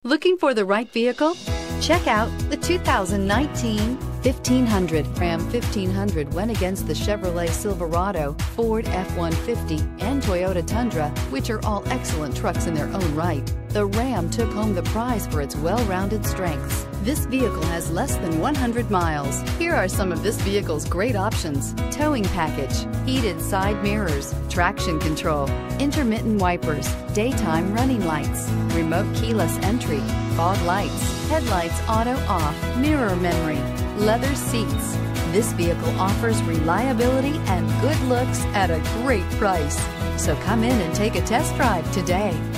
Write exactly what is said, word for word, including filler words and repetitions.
Looking for the right vehicle? Check out the two thousand nineteen fifteen hundred. Ram fifteen hundred went against the Chevrolet Silverado, Ford F one fifty, and Toyota Tundra, which are all excellent trucks in their own right. The Ram took home the prize for its well-rounded strengths. This vehicle has less than one hundred miles. Here are some of this vehicle's great options: towing package, heated side mirrors, traction control, intermittent wipers, daytime running lights, remote keyless entry, fog lights, headlights auto off, mirror memory, leather seats. This vehicle offers reliability and good looks at a great price. So come in and take a test drive today.